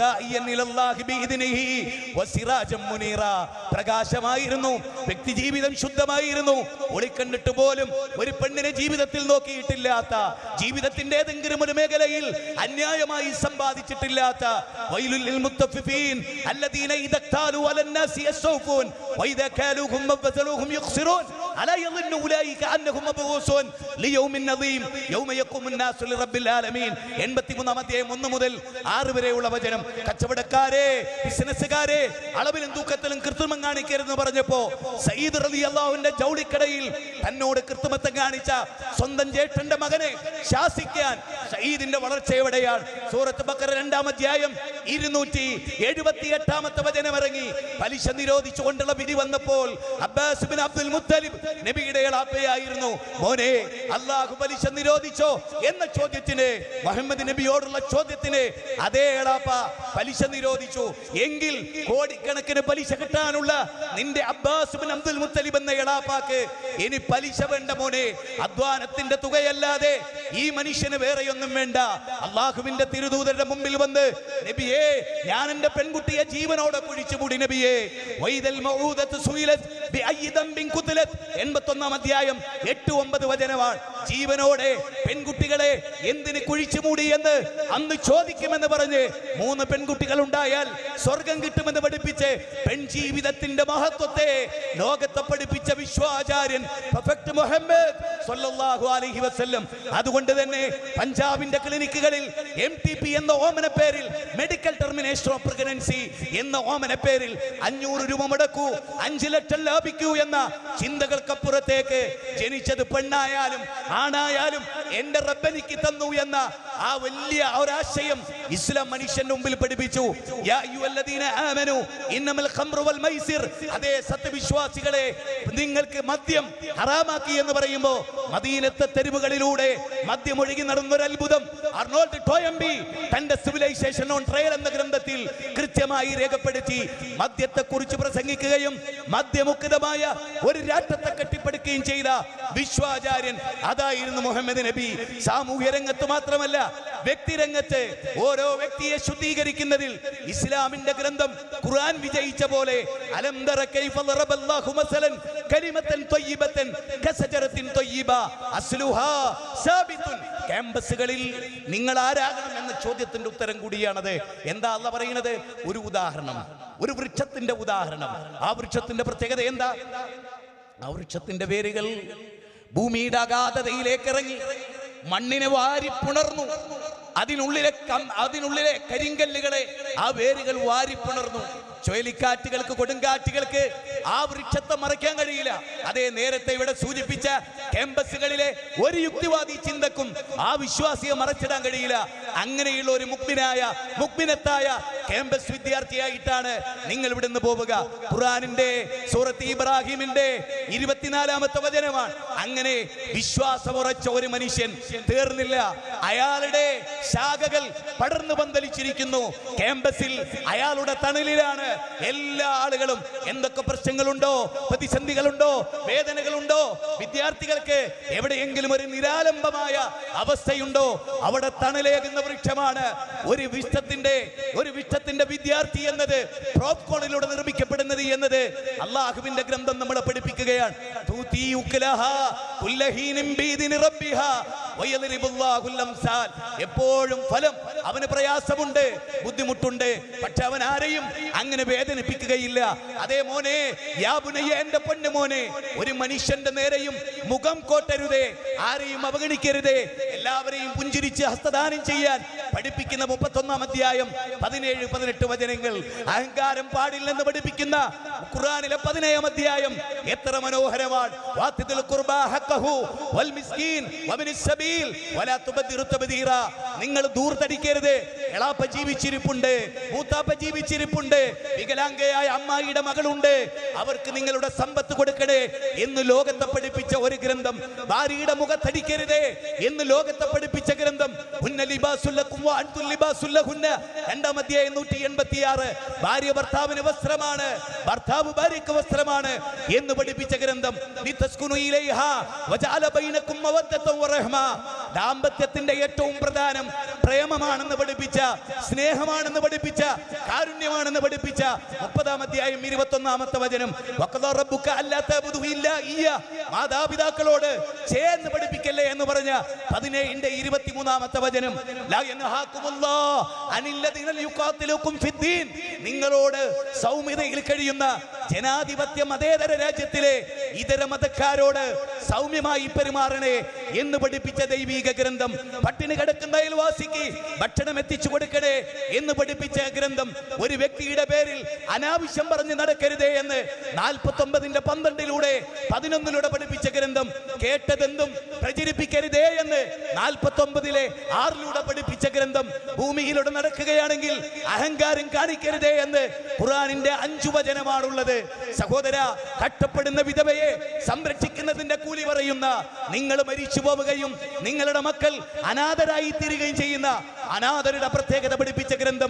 പ്രകാശമായിരുന്നു, വ്യക്തി ജീവിതം ശുദ്ധമായിരുന്നു. ഒളിക്കണ്ടിട്ട് പോലും ഒരു പെണ്ണിനെ ജീവിതത്തിൽ നോക്കിയിട്ടില്ലാത്ത, ജീവിതത്തിന്റെ ഏതെങ്കിലും ഒരു മേഖലയിൽ അന്യായമായി സമ്പാദിച്ചിട്ടില്ലാത്ത, വൈലുൽ ലിൽ മുത്തഫിഫീൻ അല്ലദീന ഇദാ ഖാലു അലന്നാസി യസ്സൗഫൂൻ വഇദാ ഖാലൂഹും വസലൂഹും യഖ്സിറൂൻ അലാ യظن ഉലൈക അന്നഹും മബ്ഊസൂൻ ലിയൗമിൻ നദീം യൗമ യഖൂമുൻ നാസു ലിറബ്ബിൽ ആലമീൻ. 83 അധ്യായം 1 മുതൽ 6 വരെയുള്ള വചനം. കച്ചവടക്കാരെ, ബിസിനസ്സുകാരെ, അളവിലും തൂക്കത്തിലും കൃത്രിമം കാണിക്കരുതെന്ന് പറഞ്ഞപ്പോ സയ്യിദ് റളിയല്ലാഹുവിന്റെ ജൗളിക്കടയിൽ തന്നോട് കൃത്രിമത്വം കാണിച്ച സ്വന്തം ജ്യേഷ്ഠന്റെ മകനെ ശാസിക്കാൻ സയ്യിദിന്റെ വളർച്ച എവിടെയാണ്? സൂറത്ത് ബഖറ 2 അധ്യായം 278 വചനം ഇറങ്ങി. പലിശ നിരോധിച്ചുകൊണ്ടുള്ള വിധി വന്നപ്പോൾ അബ്ബാസ് ബിൻ അബ്ദുൽ മുത്തലിബ് നബിയുടെ ഇളാപ്പയായിരുന്നു. മോനെ, അല്ലാഹു പലിശ നിരോധിച്ചോ എന്ന ചോദ്യത്തിന്, മുഹമ്മദ് നബിയോടുള്ള ചോദ്യത്തിന് അതേ ഇളാപ്പ പലിശ നിരോധിച്ചു. എങ്കിൽ കോടിക്കണക്കിന് പലിശ കിട്ടാനുള്ള നിന്റെ അബ്ബാസ് ബിൻ അബ്ദുൽ മുത്തലിബ് എന്ന ഇളാപ്പാക്ക് ഇനി പലിശ വേണ്ട മോനെ. അധ്വാനത്തിന്റെ തുകയല്ലാതെ ഈ മനുഷ്യന് വേറെയൊന്നും വേണ്ട. അള്ളാഹുവിന്റെ തിരുദൂതരുടെ മുമ്പിൽ വന്ന്, നബിയേ, ഞാൻ എന്റെ പെൺകുട്ടിയെ ജീവനോടെ കുഴിച്ചുകൂടി നബിയേ. വൈദൽ മഊദത്തു സുയിലത് ബിഅയ്യി ദംബിൻ ഖുതിലത് 81 അധ്യായം 8-9 വചനമാണ്. ജീവനോടെ പെൺകുട്ടികളെ എന്തിന് കുഴിച്ചുമൂടി എന്ന് അന്ന് ചോദിക്കുമെന്ന് പറഞ്ഞ് 3 പെൺകുട്ടികൾ ഉണ്ടായാൽ സ്വർഗം കിട്ടുമെന്ന് പഠിപ്പിച്ച് പെൺജീവിതത്തിന്റെ മഹത്വത്തെ ലോകത്തെ പഠിപ്പിച്ച വിശ്വാചാര്യൻ പ്രൊഫറ്റ് മുഹമ്മദ് സ്വല്ലല്ലാഹു അലൈഹി വസല്ലം. അതുകൊണ്ട് തന്നെ പഞ്ചാബിന്റെ ക്ലിനിക്കുകളിൽ MTP എന്ന ഓമന പേരിൽ, മെഡിക്കൽ ടെർമിനേഷൻ ഓഫ് പ്രഗ്നൻസി എന്ന ഓമന പേരിൽ 500 രൂപ മുടക്കൂ, 5 ലക്ഷം ലാഭിക്കൂ എന്ന ചിന്തകൾക്കപ്പുറത്തേക്ക് ജനിച്ചത് പെണ്ണായാലും ആണായാലും എന്റെ റബ്ബനിക്ക് തന്നു എന്ന ആ വലിയ ഒരാശയം ഇസ്ലാം മനുഷ്യന്റെ മുമ്പിൽ പഠിപ്പിച്ചു. യാ അയ്യുഹല്ലദീന ആമനു ഇന്നമൽ ഖംറു വൽ മൈസിർ, അതേ സത്യവിശ്വാസികളെ, നിങ്ങൾക്ക് മദ്യം ഹറാമാക്കി എന്ന് പറയുമ്പോൾ മദീനത്തെ തെരുവുകളിലൂടെ മദ്യം ഒഴുകി നടന്നൊരു അത്ഭുതം അർണോൾഡ് ടോയംബി തന്റെ സിവിലൈസേഷൻ ഓൺ ട്രയൽ എന്ന ഗ്രന്ഥത്തിൽ കൃത്യമായി രേഖപ്പെടുത്തി. മദ്യത്തെ കുറിച്ച് പ്രസംഗിക്കുകയും മദ്യമുക്തമായ ഒരു രാഷ്ട്രത്തെ കെട്ടിപ്പടുക്കുകയും ചെയ്ത വിശ്വാചാര്യൻ അതായിരുന്നു മുഹമ്മദ് നബി. സാമൂഹ്യ രംഗത്ത് മാത്രമല്ല, വ്യക്തിരംഗത്ത് ഓരോ വ്യക്തിയെ ശുദ്ധീകരിക്കുന്നതിൽ ഇസ്ലാമിന്റെ ഗ്രന്ഥം ഖുർആൻ വിജയിച്ച പോലെ അലം തറ കൈഫ ദറബല്ലാഹു മസലൻ കലിമതൻ ത്വയ്യിബതൻ കസജറത്തിൻ ത്വയ്യിബ അസ്ലുഹാ സാബിതുൻ. ക്യാമ്പസുകളിൽ നിങ്ങൾ ആരാകണം എന്ന ചോദ്യത്തിന്റെ ഉത്തരം കൂടിയാണത്. എന്താ അല്ലാഹ് പറയുന്നത്? ഒരു ഉദാഹരണം, ഒരു വൃക്ഷത്തിന്റെ ഉദാഹരണം. ആ വൃക്ഷത്തിന്റെ പ്രത്യേകത എന്താ? ആ വൃക്ഷത്തിന്റെ വേരുകൾ ഭൂമിയുടെ അഗാധതയിലേക്ക് ഇറങ്ങി മണ്ണിനെ വാരി പുണർന്നു. അതിനുള്ളിലെ കരിങ്കല്ലുകളെ ആ വേരുകൾ വാരി പുണർന്നു. ചുഴലിക്കാറ്റുകൾക്ക്, കൊടുങ്കാറ്റുകൾക്ക് ആ വൃക്ഷത്തെ മറയ്ക്കാൻ കഴിയില്ല. അതേ നേരത്തെ ഇവിടെ സൂചിപ്പിച്ച ക്യാമ്പസുകളിലെ ഒരു യുക്തിവാദി ചിന്തക്കും ആ വിശ്വാസിയെ മറച്ചിടാൻ കഴിയില്ല. അങ്ങനെയുള്ള ഒരു മുക്മിനത്തായ ക്യാമ്പസ് വിദ്യാർത്ഥിയായിട്ടാണ് നിങ്ങൾ ഇവിടെ നിന്ന് പോവുക. ഖുർആനിന്റെ സൂറത്ത് ഇബ്രാഹിമിന്റെ 24-ാമത്തെ വചനമാണ്. അങ്ങനെ വിശ്വാസമുറച്ച ഒരു മനുഷ്യൻ തീർന്നില്ല, അയാളുടെ ശാഖകൾ പടർന്നു പന്തലിച്ചിരിക്കുന്നു. ക്യാമ്പസിൽ അയാളുടെ തണലിലാണ് എല്ലാ ആളുകളും. എന്തൊക്കെ പ്രശ്നങ്ങളുണ്ടോ, പ്രതിസന്ധികളുണ്ടോ, വേദനകളുണ്ടോ, വിദ്യാർത്ഥികൾക്ക് എവിടെയെങ്കിലും ഒരു നിരാലംബമായ അവസ്ഥയുണ്ടോ, അവിടെ തണലേകുന്ന വൃക്ഷമാണ് ഒരു വിഷ്ടത്തിന്റെ വിദ്യാർത്ഥി എന്നത്, പ്രോപ്കോണിലൂടെ നിർമ്മിക്കപ്പെടുന്നത് എന്നത് അള്ളാഹുവിന്റെ ഗ്രന്ഥം നമ്മളെ പഠിപ്പിക്കുകയാണ്. എപ്പോഴും ഫലം അവന് പ്രയാസമുണ്ട്, ബുദ്ധിമുട്ടുണ്ട്, പക്ഷെ അവൻ ആരെയും അങ്ങനെ വേദനിപ്പിക്കുകയില്ല. അതേ മോനെ, യാ ബുനയ്യ, എന്റെ പൊന്നു മോനെ, ഒരു മനുഷ്യന്റെ നേരെയും മുഖം കോട്ടരുതേ, ആരെയും അവഗണിക്കരുതേ, എല്ലാവരെയും പുഞ്ചിരിച്ച് ഹസ്തദാനം ചെയ്യാൻ പഠിപ്പിക്കുന്ന 31-ാം അധ്യായം 17-18 വചനങ്ങൾ. അഹങ്കാരം പാടില്ലെന്ന് പഠിപ്പിക്കുന്ന ഖുർആനിലെ 17-ാം അധ്യായം എത്ര മനോഹരമാണ്. വാത്തിദുൽ ഖുർബാ ഹഖഹു വൽ മിസ്കീൻ വബിനിസ് സബീൽ വലാ തുബദിറു തബ്ദീറ. നിങ്ങൾ ദൂർത്തടിക്കരുത്. എളാപ്പ ജീവിച്ചിരിപ്പുണ്ട്, മൂത്താപ്പ ജീവിച്ചിരിപ്പുണ്ട്, വികലാംഗയായ അമ്മായിയുടെ മകളുണ്ട്, അവർക്ക് നിങ്ങളുടെ സമ്പത്ത് കൊടുക്കണേ എന്ന് ലോകത്തെ പഠിപ്പിച്ച ഒരു ഗ്രന്ഥം. ഭാര്യയുടെ മുഖത്തടിക്കരുതേ എന്ന് ലോകത്തെ പഠിപ്പിച്ച ഗ്രന്ഥം. ഹുന്ന ലിബാസുൽ ലക്കും വ അൻതും ലിബാസുൽ ലഹുന്ന. 2-ാം അധ്യായം 186. ഭാര്യ ഭർത്താവിന് വസ്ത്രമാണ്, ഭർത്താവ് ഭാര്യയ്ക്ക് വസ്ത്രമാണ് എന്ന് പഠിപ്പിച്ച ഗ്രന്ഥം. ലിതസ്കുനു ഇലൈഹാ വജഅല ബൈനകും മവദ്ദത വറഹ്മ. ദാമ്പത്യത്തിന്റെ ഏറ്റവും പ്രധാനം പ്രേമമാണെന്ന് പഠിപ്പിച്ച, സ്നേഹമാണെന്ന് പഠിപ്പിച്ച, കാരുണ്യമാണെന്ന് പഠിപ്പിച്ച 30-ാം അധ്യായം 21-ാമത്തെ വചനം. വഖദാ റബ്ബുക അല്ലാ തഅബുദു ഇല്ലാ ഇയ്യ. മാതാപിതാക്കളോട് ചേർന്ന് പഠിപ്പിക്കല്ലേ എന്ന് പറഞ്ഞ 17-ന്റെ 23-ാമത്തെ വചനം. ലാ യൻഹാകുമുല്ലാഹു അനില്ലദീന യുഖാതിലുകും ഫിദ്ദീൻ. നിങ്ങളോട് സൗമ്യതയിൽ കഴിയുന്ന ജനാധിപത്യ മതേതര രാജ്യത്തിലെ ഇതര മതക്കാരോട് സൗമ്യമായി പെരുമാറണേ എന്ന് പഠിപ്പിച്ച ദൈവിക ഗ്രന്ഥം. പട്ടിണി കിടക്കുന്ന അയൽവാസിക്ക് ഭക്ഷണം എത്തിച്ചു കൊടുക്കണേ എന്ന് പഠിപ്പിച്ച ഗ്രന്ഥം. ഒരു വ്യക്തിയുടെ പേരിൽ അനാവശ്യം പറഞ്ഞ് നടക്കരുതേ എന്ന് 49-ന്റെ 12-ലൂടെ 11-ലൂടെ പഠിപ്പിച്ച ഗ്രന്ഥം. കേട്ടതെന്തും പ്രചരിപ്പിക്കരുതേ എന്ന് 49-ലെ 6-ലൂടെ പഠിപ്പിച്ച ഗ്രന്ഥം. ഭൂമിയിലൂടെ നടക്കുകയാണെങ്കിൽ അഹങ്കാരം കാണിക്കരുതേ എന്ന് ഖുർആനിന്റെ 5 വചനമാണുള്ളത്. സഹോദര, കഷ്ടപ്പെടുന്ന വിധവയെ സംരക്ഷിക്കുന്നതിന്റെ കൂലി പറയുന്ന, നിങ്ങൾ മരിച്ചു പോവുകയും നിങ്ങളുടെ മക്കൾ അനാഥരായി തീരുകയും ചെയ്യുന്ന അനാഥരുടെ പ്രത്യേകത പഠിപ്പിച്ച ഗ്രന്ഥം.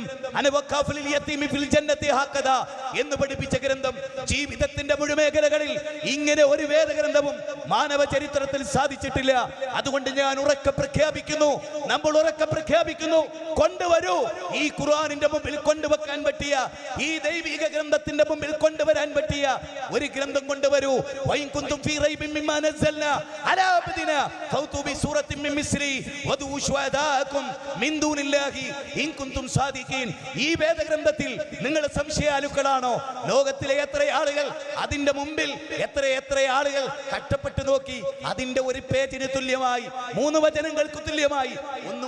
എന്ന് പഠിപ്പിച്ച ഗ്രന്ഥം. ജീവിതത്തിന്റെ മുഴുമേഖലകളിൽ ഇങ്ങനെ ഒരു വേദഗ്രന്ഥവും മാനവ ചരിത്രത്തിൽ സാധിച്ചിട്ടില്ല. അതുകൊണ്ട് ഞാൻ ഉറക്കെ പ്രഖ്യാപിക്കുന്നു, നമ്മൾ ഉറക്കെ പ്രഖ്യാപിക്കുന്നു, കൊണ്ടുവരൂ. ഈ ഖുർആനിന്റെ മുമ്പിൽ കൊണ്ടുവെക്കാൻ പറ്റിയ, ഈ ദൈവിക ഗ്രന്ഥത്തിന്റെ മുമ്പിൽ കൊണ്ടുവരാൻ പറ്റിയ ഒരു ഗ്രന്ഥം കൊണ്ടുവരൂ. വഇൻ കുന്തും ഫീ റൈബിൻ മിമ്മാ നസ്സൽനാ അലാ അബ്ദിനാ ഫൗതു ബി സൂറത്തിൻ മിൻ മിസ്രി വദൂ ശുഹദാഅകും മിൻ ദൂനില്ലാഹി ഇൻ കുന്തും സാദിഖീൻ. ഈ വേദഗ്രന്ഥത്തിൽ നിങ്ങൾ സംശയാലുക്കളാണോ? ലോകത്തിലെ എത്ര ആളുകൾ അതിന്റെ മുമ്പിൽ എത്ര ആളുകൾ കഷ്ടപ്പെട്ടു നോക്കി. അതിന്റെ ഒരു പേജിന് തുല്യമായി, 3 വചനങ്ങൾക്ക് തുല്യമായി ഒന്നും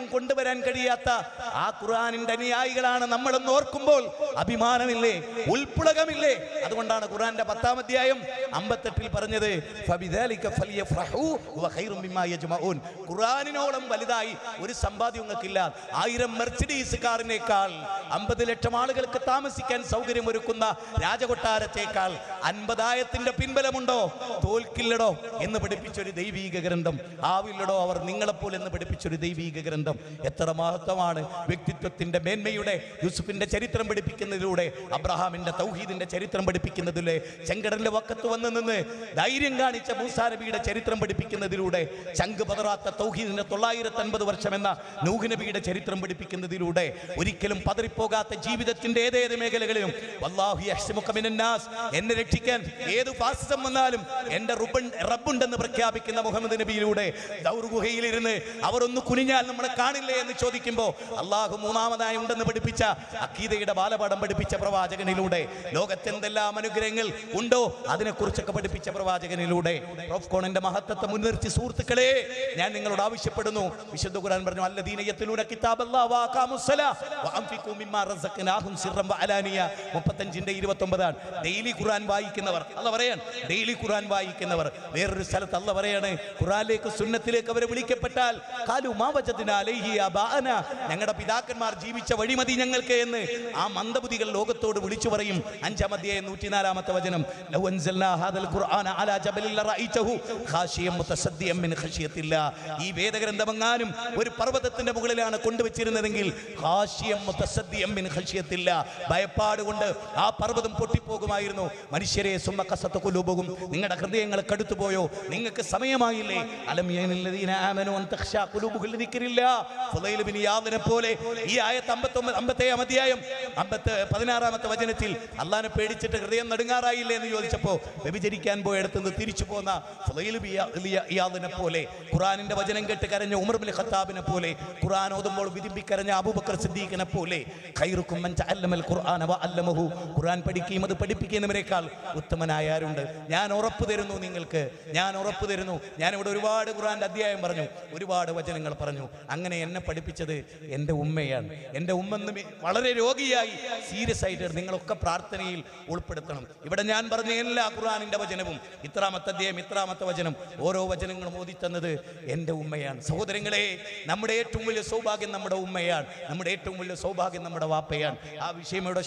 കൊണ്ടുവരാൻ കഴിയാത്ത ആ ഖുർആനിന്റെ അനുയായികളാണ് നമ്മളെന്ന് ഓർക്കുമ്പോൾ അഭിമാനമില്ലേ, ഉൾപ്പുളകമില്ലേ? അതുകൊണ്ടാണ് ഖുർആന്റെ 10-ാം അധ്യായം 58-ൽ പറഞ്ഞത് ഫബിദാലിക ഫലിയഫ്റഹു വ ഖൈറും മിമ്മാ യജ്മഊൻ. ഖുർആനിനോളം വലുതായി ഒരു സമ്പാദ്യം നിങ്ങൾക്കില്ല. 1000 മെർസിഡീസ് കാറിനേക്കാൾ, 50 ലക്ഷം ആളുകൾക്ക് താമസിക്കാൻ സൗകര്യമൊരുക്കുന്ന രാജകൊട്ടാരത്തേക്കാൾ 50 ആയത്തിന്റെ പിൻബലമുണ്ടോ? തോൽക്കില്ലടോ എന്ന് പഠിപ്പിച്ചൊരു ദൈവീക ഗ്രന്ഥം. ആവില്ലടോ അവർ നിങ്ങളെപ്പോലെ എന്ന് പഠിപ്പിച്ചൊരു ദൈവീക ഗ്രന്ഥം. എത്ര മഹത്വമാണ് വ്യക്തിത്വത്തിന്റെ മേന്മയുടെ. യൂസുഫിന്റെ ചരിത്രം പഠിപ്പിക്കുന്നതിലൂടെ, അബ്രഹാമിന്റെ തൗഹീദിന്റെ ചരിത്രം പഠിപ്പിക്കുന്നതിലൂടെ, ചെങ്കടലിന്റെ വക്കത്ത് വന്ന് നിന്ന് ധൈര്യം കാണിച്ച മൂസാ നബിയുടെ ചരിത്രം പഠിപ്പിക്കുന്നതിലൂടെ, ചങ്ക് പതറാത്ത തൗഹീദിന്റെ 950 വർഷം എന്ന നൂഹ് നബിയുടെ ചരിത്രം പഠിപ്പിക്കുന്നതിലൂടെ, ഒരിക്കലും പതറിപ്പോകാത്ത ജീവിതത്തിന്റെ ഏതേത് മേഖലകളിലും വല്ലാഹു യഹ്സിമുക മിനന്നാസ്, എന്നെ രക്ഷിക്കാൻ ഏത് ഫാസിസം വന്നാലും എന്റെ റബ്ബുണ്ടെന്ന് പ്രഖ്യാപിക്കുന്ന മുഹമ്മദ് നബിയിലൂടെ, ദൗർ ഗുഹയിലിരുന്ന് അവർ ഒന്ന് കുനിഞ്ഞാൽ നമ്മളെ കാണില്ലേ എന്ന് ചോദിക്കുമ്പോൾ അള്ളാഹു മൂന്നാമതായി ഉണ്ടെന്ന് പഠിപ്പിച്ച അഖീദയുടെ ബാലപാഠം പഠിപ്പിച്ച പ്രവാചകനിലൂടെ, ലോകത്തെന്തെല്ലാം അനുഗ്രഹങ്ങൾ ഉണ്ടോ അതിനെക്കുറിച്ചൊക്കെ പഠിപ്പിച്ച പ്രവാചകനിലൂടെ, പ്രോഫ്കോണിന്റെ മഹത്വത്തെ മുൻനിർത്തി സുഹൃത്തുക്കളെ ഞാൻ നിങ്ങളോട് ആവശ്യപ്പെടുന്നു. വിശുദ്ധ ഖുർആൻ പറഞ്ഞു അല്ലദീന യത്ലൂന കിതാബല്ലാഹി വഅഖാമുസ്സലാ വഅൻഫിഖൂ മിമ്മാ റസഖനാഹും സിർറൻ വഅലാനിയ 35-ന്റെ 29 ഡെയിലി ഖുർആൻ വായിക്കുന്നവർ, അല്ലാഹ് പറയാണ് ഡെയിലി ഖുർആൻ വായിക്കുന്നവർ. വേറൊരു സ്ഥലത്ത് അല്ലാഹ് പറയാണ് ഖുർആനിലേക്ക് സുന്നത്തിലേക്ക് അവരെ വിളിക്കപ്പെട്ടാൽ ഖാലു മാ വജദ്നാ അലൈഹി ആബാഅന, ഞങ്ങളുടെ പിതാക്കന്മാർ ജീവിച്ച വഴിമതി ഞങ്ങൾക്ക് എന്ന് ആ മന്ദബുദ്ധികൾ ലോകത്തോട് വിളിച്ചു പറയും. 5-ാം അധ്യായം 104-ാമത്തെ വചനം, ലൗ അൻസൽനാ ഹാദൽ ഖുർആന അലാ ജബലിൻ ലറഅയ്തഹു ഖാശിയൻ മുതസദ്ദിയൻ മിൻ ഖശിയത്തില്ലാ, ഈ വേദഗ്രന്ഥമെങ്ങാനും ഒരു പർവ്വതത്തിന്റെ മുകളിലാണ് കൊണ്ടുവച്ചിരുന്നതെങ്കിൽ ഖാശിയൻ മുതസദ്ദിയൻ മിൻ ഖശിയത്തില്ലാ, ഭയപ്പാട് കൊണ്ട് ആ പർവ്വതം പൊട്ടിപ്പോകുമായിരുന്നു. മനുഷ്യരെ സുമ്മ ഖസത ഖുലൂബുഹും, നിങ്ങളുടെ ഹൃദയങ്ങൾ കടുത്തുപോയോ? നിങ്ങൾക്ക് സമയമായില്ലേ? അലം യഅനില്ലദീന ആമനു അൻ തഖ്ശാ ഖുലൂബുഹും ലിദിക്രില്ലാ. ഫുളൈൽ ബിൻ ഇയാദിനെ പോലെ ഈ ആയത്ത് 57-ാം അധ്യായം 16-ാമത്തെ വചനത്തിൽ അല്ലാഹനെ പേടിച്ചിട്ട് ഹൃദയം നടുങ്ങാറായില്ലേ എന്ന് ചോദിച്ചപ്പോൾ വ്യഭിചരിക്കാൻ പോയടത്തുനിന്ന് തിരിച്ചു പോന്ന ഫുളൈൽ ബിൻ ഇയാദിനെ പോലെ, ഖുർആനിന്റെ വചനം കേട്ട് കരഞ്ഞ ഉമർ ബിൻ ഖത്താബിനെ പോലെ, ഖുർആൻ ഓതുമ്പോൾ വിതുമ്പിക്കരഞ്ഞ അബൂബക്കർ സിദ്ദീഖിനെ പോലെ, ഖൈറുക്കും മൻ തഅല്ലമൽ ഖുർആന വഅല്ലമഹു, ഖുർആൻ പഠിക്കുകയും അത് പഠിപ്പിക്കുന്നവരെക്കാൾ ഉത്തമനായ ആരുണ്ട്? ഞാൻ ഉറപ്പ് തരുന്നു നിങ്ങൾക്ക്, ഞാൻ ഉറപ്പ് തരുന്നു. ഞാനിവിടെ ഒരുപാട് ഖുർആന്റെ അധ്യായം പറഞ്ഞു, ഒരുപാട് വചനങ്ങൾ പറഞ്ഞു. അങ്ങനെ എന്നെ പഠിപ്പിച്ചത് എൻ്റെ ഉമ്മയാണ്. എൻ്റെ ഉമ്മ വളരെ രോഗിയായി സീരിയസ് ആയിട്ട് നിങ്ങളൊക്കെ പ്രാർത്ഥനയിൽ ഉൾപ്പെടുത്തണം. ഇവിടെ ഞാൻ പറഞ്ഞ എല്ലാ ഖുർആനിന്റെ വചനവും, ഇത്രാമത്തെ അധ്യായം ഇത്രാമത്തെ വചനം, ഓരോ വചനങ്ങളും ഓതി തന്നത് എൻ്റെ ഉമ്മയാണ്. സഹോദരങ്ങളെ, നമ്മുടെ ഏറ്റവും വലിയ സൗഭാഗ്യം നമ്മുടെ ഉമ്മയാണ്. നമ്മുടെ ഏറ്റവും വലിയ സൗഭാഗ്യം നമ്മുടെ വാപ്പയാണ്. ആ വിഷയം ഇവിടെ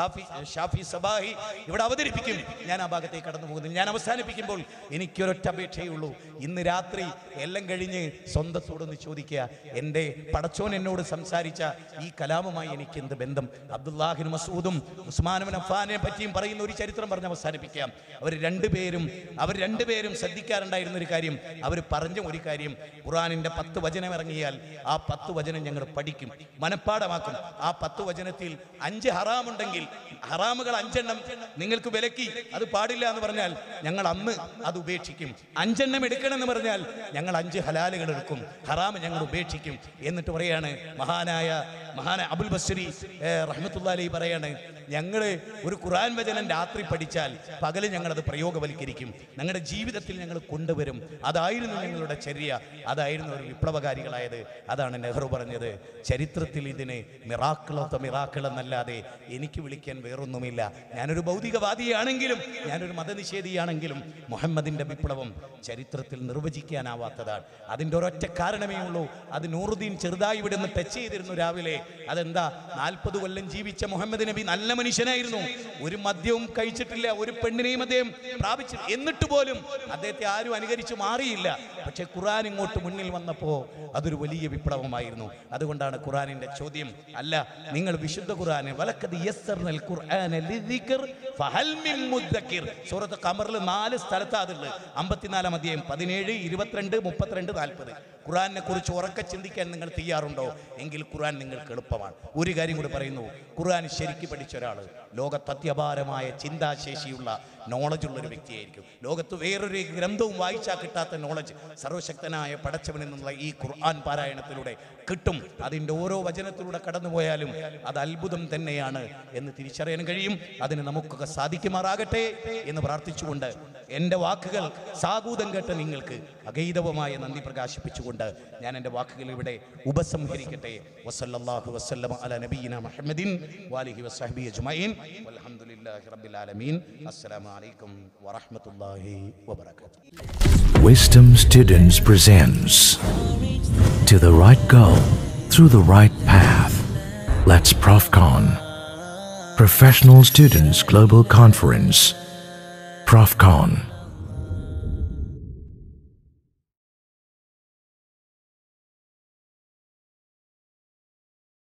ഷാഫി സബാഹി ഇവിടെ അവതരിപ്പിക്കും. ഞാൻ ആ ഭാഗത്തേക്ക് കടന്നു പോകുന്നില്ല. ഞാൻ അവസാനിപ്പിക്കുമ്പോൾ എനിക്കൊരൊറ്റ അപേക്ഷയേ ഉള്ളൂ. ഇന്ന് രാത്രി എല്ലാം കഴിഞ്ഞ് സ്വന്തത്തോടൊന്ന് ചോദിക്കുക, എൻ്റെ പടച്ചോൻ എന്നോട് സംസാരിച്ച ഈ കലാമുമായി എനിക്ക് എന്ത് ബന്ധം? അബ്ദുല്ലാഹിൻ മസൂദും ഉസ്മാൻ ബിൻ അഫ്ഫാനെ പറ്റിയും പറയുന്ന ഒരു ചരിത്രം പറഞ്ഞ് അവസാനിപ്പിക്കാം. അവർ രണ്ടുപേരും ശ്രദ്ധിക്കാറുണ്ടായിരുന്ന ഒരു കാര്യം, അവർ പറഞ്ഞ ഒരു കാര്യം, ഖുർആനിന്റെ 10 വചനം ഇറങ്ങിയാൽ ആ 10 വചനം ഞങ്ങൾ പഠിക്കും, മനഃപ്പാടമാക്കും. ആ 10 വചനത്തിൽ 5 ഹറാമുണ്ടെങ്കിൽ ഹറാമുകൾ 5 എണ്ണം നിങ്ങൾക്ക് വിലക്കി, അത് പാടില്ല എന്ന് പറഞ്ഞാൽ ഞങ്ങൾ അന്ന് അത് ഉപേക്ഷിക്കും. 5 എണ്ണം എടുക്കണമെന്ന് പറഞ്ഞാൽ ഞങ്ങൾ 5 ഹലാലുകൾ എടുക്കും, ഹറാം ഞങ്ങൾ ഉപേക്ഷിക്കും. എന്നിട്ട് പറയാണ് മഹാനായ അബുൽ ബസ്രി റഹ്മത്തുള്ളാഹി അലൈഹി പറയാണ്, ഞങ്ങൾ ഒരു ഖുർആൻ വചനം രാത്രി പഠിച്ചാൽ പകല് ഞങ്ങളത് പ്രയോഗവൽക്കരിക്കും, ഞങ്ങളുടെ ജീവിതത്തിൽ ഞങ്ങൾ കൊണ്ടുവരും. അതായിരുന്നു ഞങ്ങളുടെ ചര്യ, അതായിരുന്നു ഒരു വിപ്ലവകാരികളായത്. അതാണ് നെഹ്റു പറഞ്ഞത്, ചരിത്രത്തിൽ ഇതിന് മിറാക്കിൾ എന്നല്ലാതെ എനിക്ക് വിളിക്കാൻ വേറൊന്നുമില്ല. ഞാനൊരു ഭൗതികവാദിയാണെങ്കിലും, ഞാനൊരു മതനിഷേധിയാണെങ്കിലും, മുഹമ്മദിന്റെ വിപ്ലവം ചരിത്രത്തിൽ നിർവചിക്കാനാവാത്തതാണ്. അതിൻ്റെ ഒരൊറ്റ കാരണമേ ഉള്ളൂ, അത് നൂറുദ്ദീൻ ചെറുതായി ഇവിടെ നിന്ന് ടച്ച് ചെയ്തിരുന്നു രാവിലെ. അതെന്താ? 40 കൊല്ലം ജീവിച്ച മുഹമ്മദ് നബി നല്ല മനുഷ്യനായിരുന്നു, ഒരു മദ്യവും കഴിച്ചിട്ടില്ല, ഒരു പെണ്ണിനെയും അദ്ദേഹം പ്രാപിച്ചില്ല, എന്നിട്ട് പോലും അദ്ദേഹത്തെ ആരും അനുകരിച്ചു മാറിയില്ല. പക്ഷെ ഖുർആൻ ഇങ്ങോട്ട് മുന്നിൽ വന്നപ്പോൾ അതൊരു വലിയ വിപ്ലവമായിരുന്നു. അതുകൊണ്ടാണ് ഖുർആനിന്റെ ചോദ്യം, അല്ല നിങ്ങൾ വിശുദ്ധ ഖുർആനെ വലഖദ് യസ്സർനൽ ഖുർആന ലിദിക്ർ ഫഹൽ മിൻ മുദ്ദക്കിർ, സൂറത്ത് ഖമറിൽ 4 സ്ഥലത്താണുള്ളത്. 54-ാം അധ്യായം 17, 22, 32, 40. ഖുർആനെ കുറിച്ച് ഉറക്കെ ചിന്തിക്കാൻ നിങ്ങൾ തയ്യാറുണ്ടോ? എങ്കിൽ ഖുർആൻ നിങ്ങൾക്ക് എളുപ്പമാണ്. ഒരു കാര്യം കൂടി പറയുന്നു, ഖുർആൻ ശരിക്ക് പഠിച്ച ഒരാൾ ലോകത്ത് അത്യപാരമായ ചിന്താശേഷിയുള്ള നോളജുള്ളൊരു വ്യക്തിയായിരിക്കും. ലോകത്ത് വേറൊരു ഗ്രന്ഥവും വായിച്ചാൽ കിട്ടാത്ത നോളജ് സർവശക്തനായ പടച്ചവനിൽ നിന്നുള്ള ഈ ഖുർആൻ പാരായണത്തിലൂടെ കിട്ടും. അതിൻ്റെ ഓരോ വചനത്തിലൂടെ കടന്നുപോയാലും അത് അത്ഭുതം തന്നെയാണ് എന്ന് തിരിച്ചറിയാൻ കഴിയും. അതിന് നമുക്കൊക്കെ സാധിക്കുമാറാകട്ടെ എന്ന് പ്രാർത്ഥിച്ചുകൊണ്ട് എൻ്റെ വാക്കുകൾ സാഗൂതം കേട്ട നിങ്ങൾക്ക് അഗൈതവമായ നന്ദി പ്രകാശിപ്പിച്ചുകൊണ്ട് ഞാൻ എൻ്റെ വാക്കുകൾ ഇവിടെ ഉപസംഹരിക്കട്ടെ. വസല്ലല്ലാഹു വസല്ലമ അലാ നബിയിന മുഹമ്മദിൻ വഅലിഹി വസഹ്ബിഹി അജ്മഈൻ വൽഹംദുലില്ലാഹി റബ്ബിൽ ആലമീൻ. അസ്സലാമു അലൈക്കും വറഹ്മത്തുള്ളാഹി വബറകാതുഹു. Wisdom Students presents To the Right Goal Through the Right Path. Let's ProfCon. Professional Students Global Conference. ProfCon.